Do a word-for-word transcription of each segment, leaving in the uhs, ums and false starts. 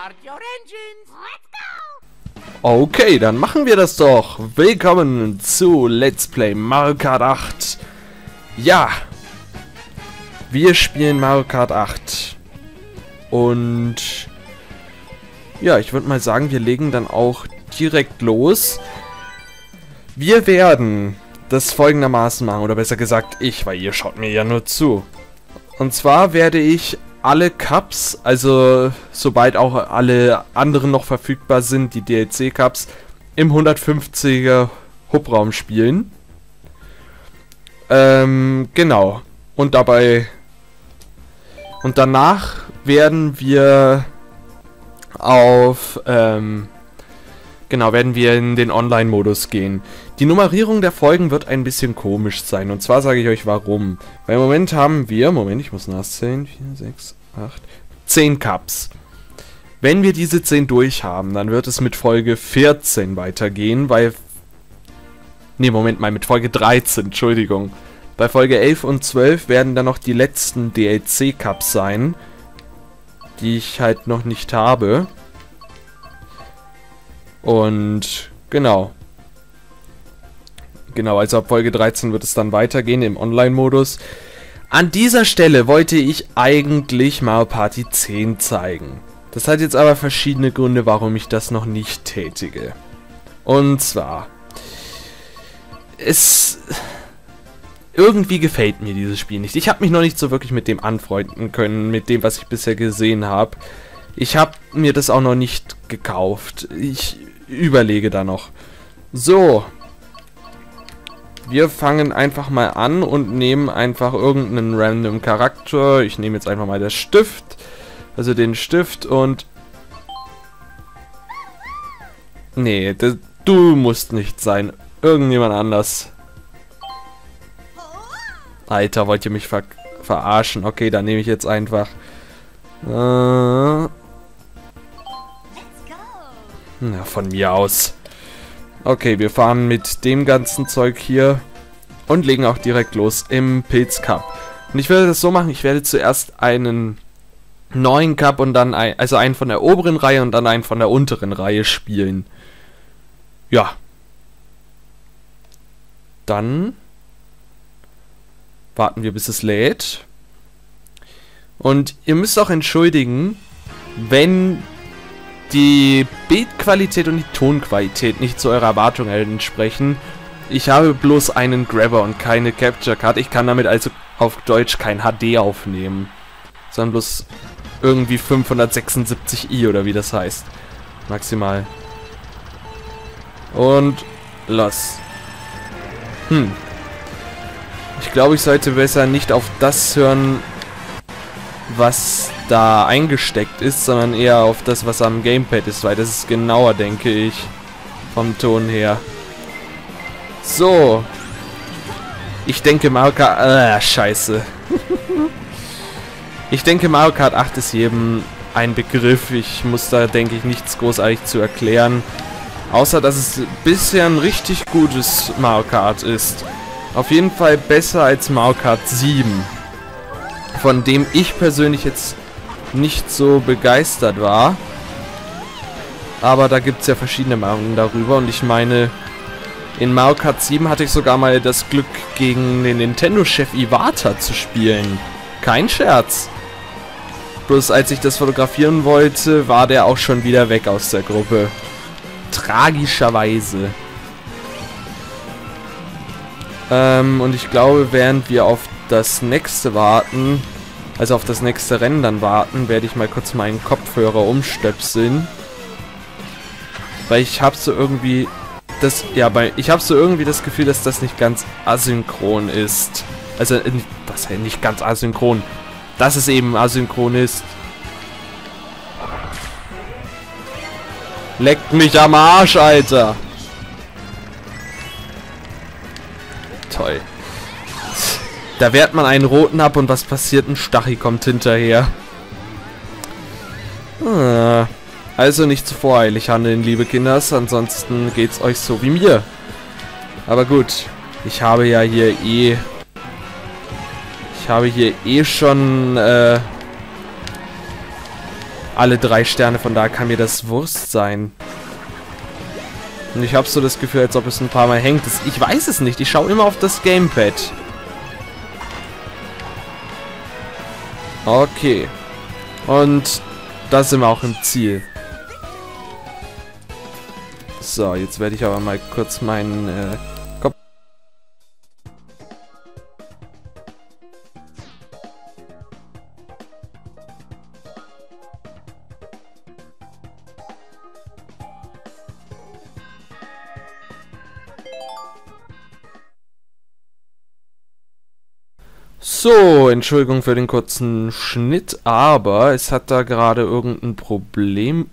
Start your engines. Let's go. Okay, dann machen wir das doch. Willkommen zu Let's Play Mario Kart acht. Ja, wir spielen Mario Kart acht. Und ja, ich würde mal sagen, wir legen dann auch direkt los. Wir werden das folgendermaßen machen, oder besser gesagt ich, weil ihr schaut mir ja nur zu. Und zwar werde ich alle Cups, also sobald auch alle anderen noch verfügbar sind, die D L C Cups, im hundertfünfziger Hubraum spielen. Ähm, genau. Und dabei... Und danach werden wir auf... Ähm, genau, werden wir in den Online-Modus gehen. Die Nummerierung der Folgen wird ein bisschen komisch sein. Und zwar sage ich euch warum. Weil im Moment haben wir... Moment, ich muss nachzählen. vier, sechs, acht... zehn Cups. Wenn wir diese zehn durch haben, dann wird es mit Folge vierzehn weitergehen, weil... Ne, Moment mal, mit Folge dreizehn, Entschuldigung. Bei Folge elf und zwölf werden dann noch die letzten D L C Cups sein, die ich halt noch nicht habe. Und genau. Genau, also ab Folge dreizehn wird es dann weitergehen im Online-Modus. An dieser Stelle wollte ich eigentlich Mario Party zehn zeigen. Das hat jetzt aber verschiedene Gründe, warum ich das noch nicht tätige. Und zwar... Es... Irgendwie gefällt mir dieses Spiel nicht. Ich habe mich noch nicht so wirklich mit dem anfreunden können, mit dem, was ich bisher gesehen habe. Ich habe mir das auch noch nicht gekauft. Ich überlege da noch. So. Wir fangen einfach mal an und nehmen einfach irgendeinen random Charakter. Ich nehme jetzt einfach mal das Stift. Also den Stift und... Nee, das, du musst nicht sein. Irgendjemand anders. Alter, wollt ihr mich ver verarschen? Okay, dann nehme ich jetzt einfach... Äh, na, von mir aus. Okay, wir fahren mit dem ganzen Zeug hier und legen auch direkt los im Pilz Cup. Und ich werde das so machen, ich werde zuerst einen neuen Cup und dann ein, also einen von der oberen Reihe und dann einen von der unteren Reihe spielen. Ja. Dann warten wir, bis es lädt. Und ihr müsst auch entschuldigen, wenn die Bildqualität und die Tonqualität nicht zu eurer Erwartung entsprechen. Ich habe bloß einen Grabber und keine Capture Card. Ich kann damit also auf Deutsch kein H D aufnehmen, sondern bloß irgendwie fünfhundertsechsundsiebzig i oder wie das heißt. Maximal. Und los. Hm. Ich glaube, ich sollte besser nicht auf das hören, was da eingesteckt ist, sondern eher auf das, was am Gamepad ist, weil das ist genauer, denke ich, vom Ton her. So. Ich denke, Mario Kart... Äh, scheiße. Ich denke, Mario Kart acht ist jedem ein Begriff. Ich muss da, denke ich, nichts großartig zu erklären. Außer, dass es bisher ein richtig gutes Mario Kart ist. Auf jeden Fall besser als Mario Kart sieben. Von dem ich persönlich jetzt nicht so begeistert war. Aber da gibt es ja verschiedene Meinungen darüber. Und ich meine, in Mario Kart sieben hatte ich sogar mal das Glück, gegen den Nintendo-Chef Iwata zu spielen. Kein Scherz. Bloß als ich das fotografieren wollte, war der auch schon wieder weg aus der Gruppe. Tragischerweise. Ähm, und ich glaube, während wir auf das nächste warten, also auf das nächste Rennen dann warten, werde ich mal kurz meinen Kopfhörer umstöpseln. Weil ich habe so irgendwie das, ja, weil ich habe so irgendwie das Gefühl, dass das nicht ganz asynchron ist. Also, was heißt nicht ganz asynchron? Dass es eben asynchron ist. Leckt mich am Arsch, Alter! Toll. Da wehrt man einen roten ab und was passiert? Ein Stachy kommt hinterher. Ah, also nicht zu voreilig handeln, liebe Kinders, ansonsten geht's euch so wie mir. Aber gut, ich habe ja hier eh... Ich habe hier eh schon äh, alle drei Sterne, von daher kann mir das Wurst sein. Und ich habe so das Gefühl, als ob es ein paar Mal hängt. Das, ich weiß es nicht, ich schaue immer auf das Gamepad. Okay. Und da sind wir auch im Ziel. So, jetzt werde ich aber mal kurz meinen äh, Kopf... So, Entschuldigung für den kurzen Schnitt, aber es hat da gerade irgendein Problem.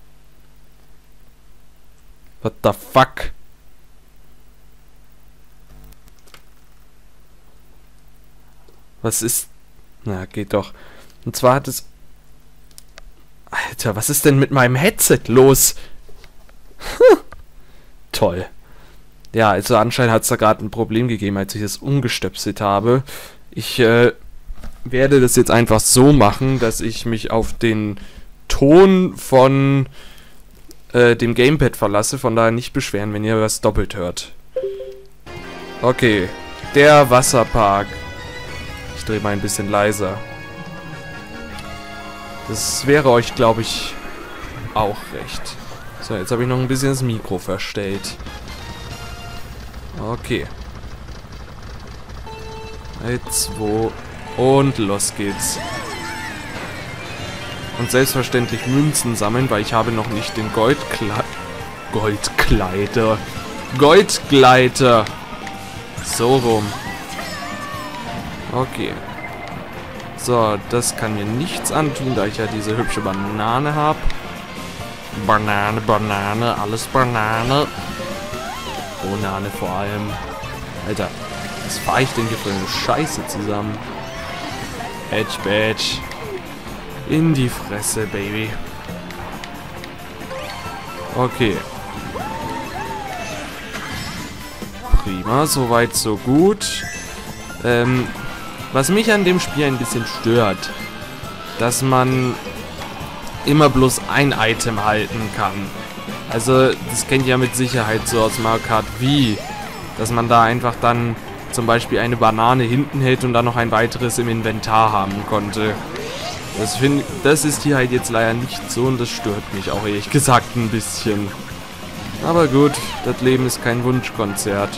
What the fuck? Was ist... Na, geht doch. Und zwar hat es... Alter, was ist denn mit meinem Headset los? Toll. Ja, also anscheinend hat es da gerade ein Problem gegeben, als ich es umgestöpselt habe. Ich äh, werde das jetzt einfach so machen, dass ich mich auf den Ton von äh, dem Gamepad verlasse. Von daher nicht beschweren, wenn ihr was doppelt hört. Okay, der Wasserpark. Ich drehe mal ein bisschen leiser. Das wäre euch, glaube ich, auch recht. So, jetzt habe ich noch ein bisschen das Mikro verstellt. Okay. Eins, zwei und los geht's. Und selbstverständlich Münzen sammeln, weil ich habe noch nicht den Goldkle Goldgleiter. Goldgleiter. So rum. Okay. So, das kann mir nichts antun, da ich ja diese hübsche Banane habe. Banane, Banane, alles Banane. Banane vor allem. Alter. Was fahre ich denn hier für eine Scheiße zusammen? Edge, Badge. In die Fresse, Baby. Okay. Prima, soweit so gut. Ähm, was mich an dem Spiel ein bisschen stört, dass man immer bloß ein Item halten kann. Also, das kennt ihr ja mit Sicherheit so aus Mario Kart Wii, dass man da einfach dann zum Beispiel eine Banane hinten hält und dann noch ein weiteres im Inventar haben konnte. Das, find, das ist hier halt jetzt leider nicht so und das stört mich auch ehrlich gesagt ein bisschen. Aber gut, das Leben ist kein Wunschkonzert.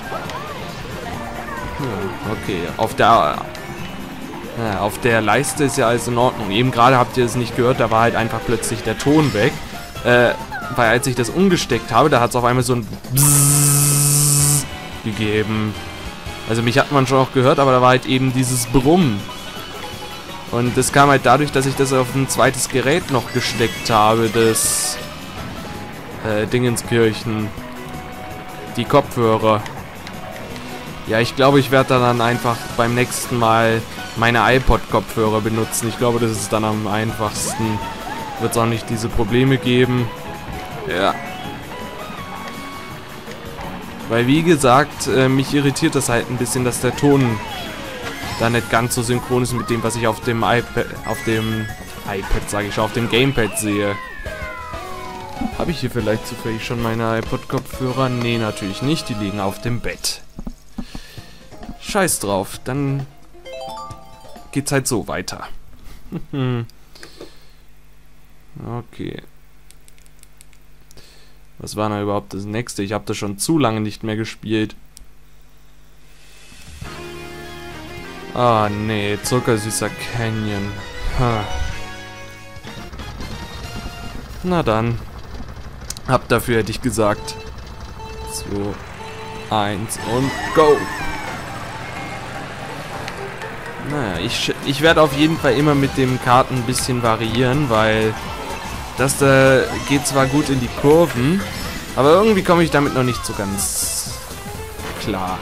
Ja, okay, auf der, ja, auf der Leiste ist ja alles in Ordnung. Eben gerade habt ihr es nicht gehört, da war halt einfach plötzlich der Ton weg. Äh, weil als ich das umgesteckt habe, da hat es auf einmal so ein Bzzz gegeben. Also mich hat man schon auch gehört, aber da war halt eben dieses Brummen. Und das kam halt dadurch, dass ich das auf ein zweites Gerät noch gesteckt habe, das äh, Dingenskirchen. Die Kopfhörer. Ja, ich glaube, ich werde dann einfach beim nächsten Mal meine iPod-Kopfhörer benutzen. Ich glaube, das ist dann am einfachsten. Wird es auch nicht diese Probleme geben. Ja. Weil wie gesagt, äh, mich irritiert das halt ein bisschen, dass der Ton da nicht ganz so synchron ist mit dem, was ich auf dem iPad, auf dem iPad sage ich schon, auf dem Gamepad sehe. Habe ich hier vielleicht zufällig schon meine iPod-Kopfhörer? Nee, natürlich nicht, die liegen auf dem Bett. Scheiß drauf, dann geht's halt so weiter. Okay. Was war da überhaupt das nächste? Ich habe das schon zu lange nicht mehr gespielt. Ah, nee. Zuckersüßer Canyon. Ha. Na dann. Hab dafür, hätte ich gesagt. zwei, eins und go! Naja, ich, ich werde auf jeden Fall immer mit dem Karten ein bisschen variieren, weil das da geht zwar gut in die Kurven, aber irgendwie komme ich damit noch nicht so ganz klar.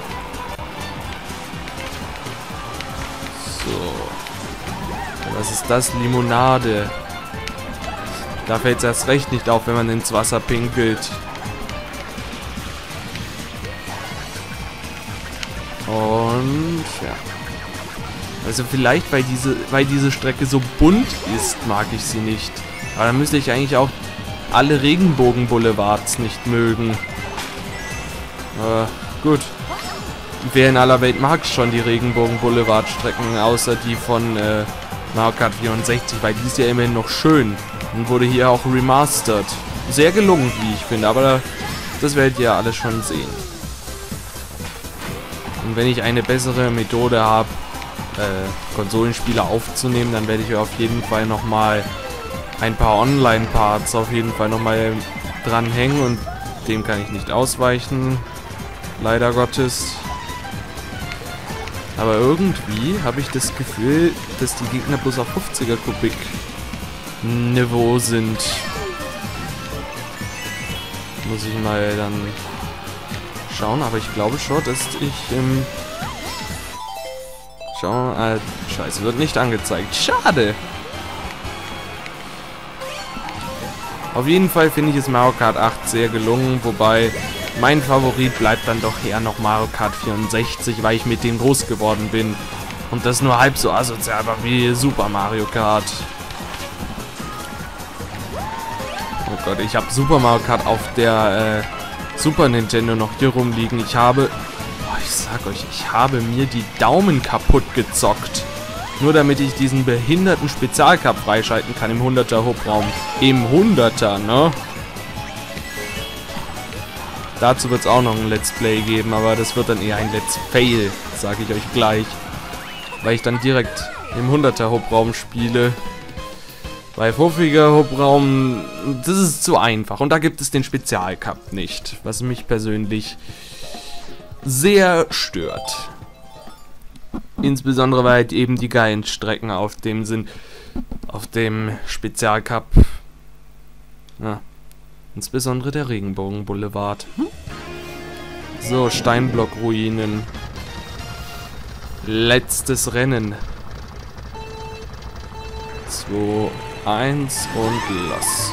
So. Was ist das? Limonade. Da fällt es erst recht nicht auf, wenn man ins Wasser pinkelt. Und ja. Also vielleicht, weil diese, weil diese Strecke so bunt ist, mag ich sie nicht. Aber dann müsste ich eigentlich auch alle Regenbogen-Boulevards nicht mögen. Aber gut. Wer in aller Welt mag schon die Regenbogen-Boulevard-Strecken, außer die von äh, Mario Kart vierundsechzig, weil die ist ja immerhin noch schön. Und wurde hier auch remastered. Sehr gelungen, wie ich finde, aber das werdet ihr alles schon sehen. Und wenn ich eine bessere Methode habe, äh, Konsolenspiele aufzunehmen, dann werde ich auf jeden Fall nochmal ein paar Online-Parts auf jeden Fall nochmal dranhängen und dem kann ich nicht ausweichen. Leider Gottes. Aber irgendwie habe ich das Gefühl, dass die Gegner bloß auf fünfziger Kubik Niveau sind. Muss ich mal dann schauen, aber ich glaube schon, dass ich im... Schau, äh, scheiße, wird nicht angezeigt. Schade! Auf jeden Fall finde ich es Mario Kart acht sehr gelungen, wobei mein Favorit bleibt dann doch eher noch Mario Kart vierundsechzig, weil ich mit dem groß geworden bin. Und das nur halb so asozial war wie Super Mario Kart. Oh Gott, ich habe Super Mario Kart auf der äh, Super Nintendo noch hier rumliegen. Ich habe, oh, ich sag euch, ich habe mir die Daumen kaputt gezockt. Nur damit ich diesen behinderten Spezialcup freischalten kann im hunderter Hubraum. Im hunderter, ne? Dazu wird es auch noch ein Let's Play geben, aber das wird dann eher ein Let's Fail, sage ich euch gleich. Weil ich dann direkt im hunderter Hubraum spiele. Bei fünfziger Hubraum, das ist zu einfach. Und da gibt es den Spezialcup nicht, was mich persönlich sehr stört. Insbesondere weil halt eben die geilen Strecken auf dem sind, auf dem Spezialcup. Ja, insbesondere der Regenbogen Boulevard. So, Steinblock-Ruinen. Letztes Rennen. zwei, eins und los.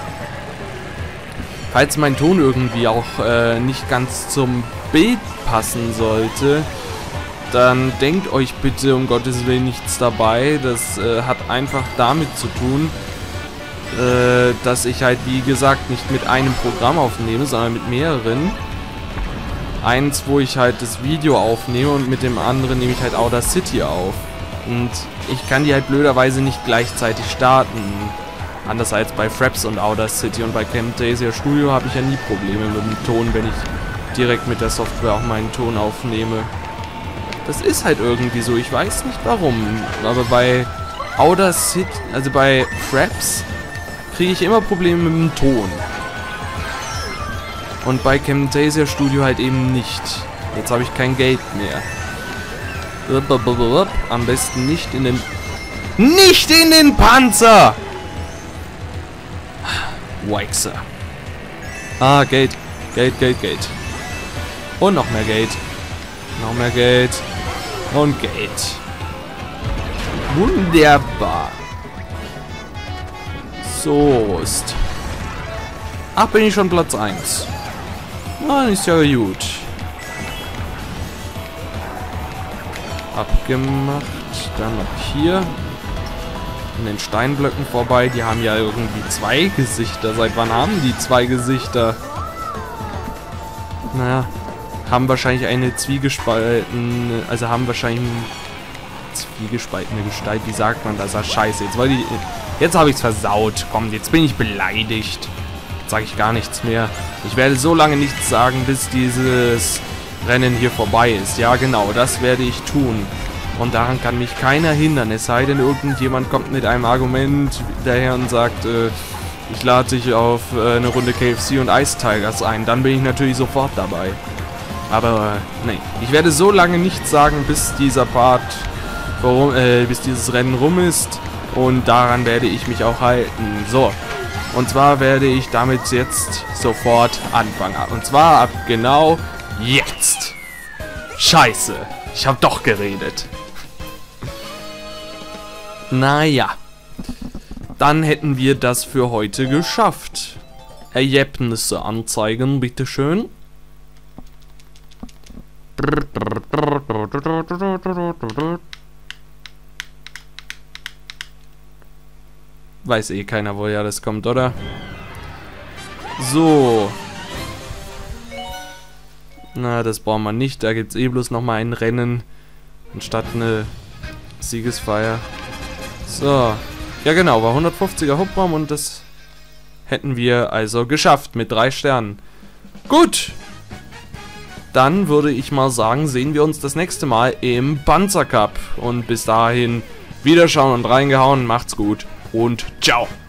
Falls mein Ton irgendwie auch äh, nicht ganz zum Bild passen sollte, dann denkt euch bitte um Gottes Willen nichts dabei. Das äh, hat einfach damit zu tun, äh, dass ich halt, wie gesagt, nicht mit einem Programm aufnehme, sondern mit mehreren. Eins, wo ich halt das Video aufnehme und mit dem anderen nehme ich halt Outer City auf. Und ich kann die halt blöderweise nicht gleichzeitig starten. Anders als bei Fraps und Outer City. Und bei Camtasia Studio habe ich ja nie Probleme mit dem Ton, wenn ich direkt mit der Software auch meinen Ton aufnehme. Das ist halt irgendwie so, ich weiß nicht warum. Aber bei Outer City, also bei Fraps, kriege ich immer Probleme mit dem Ton. Und bei Camtasia Studio halt eben nicht. Jetzt habe ich kein Geld mehr. Am besten nicht in den... Nicht in den Panzer! Weixer. Ah, Geld. Geld, Geld, Geld. Und noch mehr Geld. Noch mehr Geld. Und Geld. Wunderbar. So ist. Ach, bin ich schon Platz eins. Na, ist ja gut. Abgemacht. Dann noch hier. An den Steinblöcken vorbei. Die haben ja irgendwie zwei Gesichter. Seit wann haben die zwei Gesichter? Naja. Haben wahrscheinlich eine zwiegespaltene, also haben wahrscheinlich eine zwiegespaltene Gestalt. Wie sagt man das? Ah, scheiße. Jetzt wollte ich, jetzt habe ich es versaut. Komm, jetzt bin ich beleidigt. Jetzt sage ich gar nichts mehr. Ich werde so lange nichts sagen, bis dieses Rennen hier vorbei ist. Ja, genau, das werde ich tun. Und daran kann mich keiner hindern. Es sei denn, irgendjemand kommt mit einem Argument daher und sagt, äh, ich lade dich auf äh, eine Runde K F C und Ice Tigers ein. Dann bin ich natürlich sofort dabei. Aber, nee. Ich werde so lange nichts sagen, bis dieser Part, warum, äh, bis dieses Rennen rum ist. Und daran werde ich mich auch halten. So. Und zwar werde ich damit jetzt sofort anfangen. Und zwar ab genau jetzt. Scheiße. Ich habe doch geredet. Naja. Dann hätten wir das für heute geschafft. Ergebnisse anzeigen, bitteschön. weiß eh keiner, woher das kommt, oder? So. Na, das brauchen wir nicht. Da gibt es eh bloß nochmal ein Rennen. Anstatt eine Siegesfeier. So. Ja genau, war hundertfünfziger Hubraum und das hätten wir also geschafft mit drei Sternen. Gut. Dann würde ich mal sagen, sehen wir uns das nächste Mal im Panzer Cup. Und bis dahin, wiederschauen und reingehauen. Macht's gut und ciao.